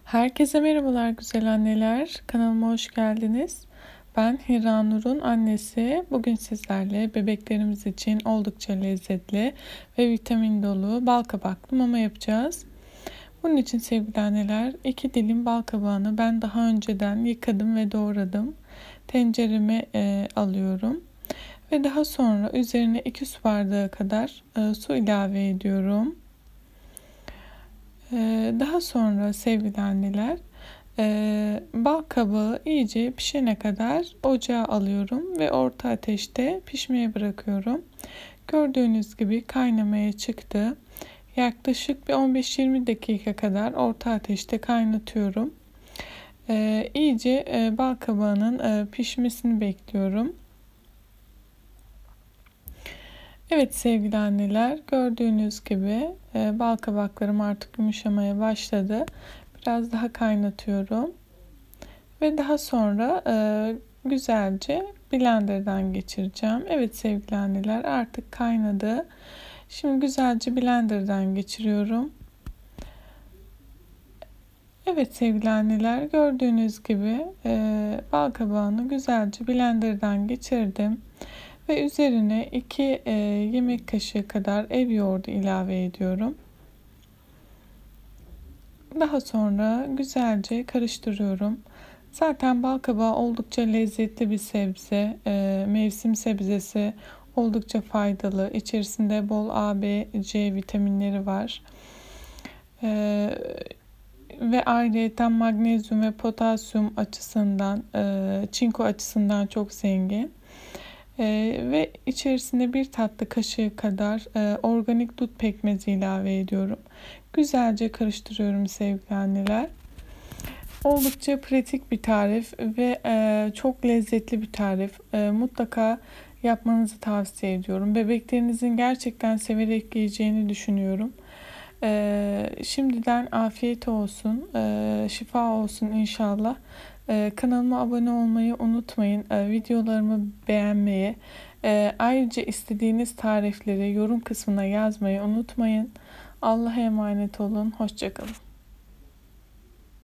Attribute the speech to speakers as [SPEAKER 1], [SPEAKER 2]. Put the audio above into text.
[SPEAKER 1] Herkese merhabalar güzel anneler. Kanalıma hoş geldiniz. Ben Hiranur'un annesi. Bugün sizlerle bebeklerimiz için oldukça lezzetli ve vitamin dolu bal kabaklı mama yapacağız. Bunun için sevgili anneler 2 dilim bal kabağını ben daha önceden yıkadım ve doğradım. Tencereme alıyorum. Ve daha sonra üzerine 2 su bardağı kadar su ilave ediyorum. Daha sonra sevgili anneler bal kabağı iyice pişene kadar ocağa alıyorum ve orta ateşte pişmeye bırakıyorum. Gördüğünüz gibi kaynamaya çıktı. Yaklaşık bir 15-20 dakika kadar orta ateşte kaynatıyorum. İyice bal kabağının pişmesini bekliyorum. Evet sevgili anneler, gördüğünüz gibi bal kabaklarım artık yumuşamaya başladı. Biraz daha kaynatıyorum. Ve daha sonra güzelce blenderdan geçireceğim. Evet sevgili anneler, artık kaynadı. Şimdi güzelce blenderdan geçiriyorum. Evet sevgili anneler, gördüğünüz gibi bal kabağını güzelce blenderdan geçirdim. Ve üzerine 2 yemek kaşığı kadar ev yoğurdu ilave ediyorum. Daha sonra güzelce karıştırıyorum. Zaten bal kabağı oldukça lezzetli bir sebze. Mevsim sebzesi, oldukça faydalı. İçerisinde bol A, B, C vitaminleri var. Ve ayrıca magnezyum ve potasyum açısından, çinko açısından çok zengin. Ve içerisine 1 tatlı kaşığı kadar organik dut pekmezi ilave ediyorum. Güzelce karıştırıyorum sevgili anneler. Oldukça pratik bir tarif ve çok lezzetli bir tarif. Mutlaka yapmanızı tavsiye ediyorum. Bebeklerinizin gerçekten severek yiyeceğini düşünüyorum. Şimdiden afiyet olsun, şifa olsun inşallah. Kanalıma abone olmayı unutmayın. Videolarımı beğenmeyi, ayrıca istediğiniz tarifleri yorum kısmına yazmayı unutmayın. Allah'a emanet olun. Hoşça kalın.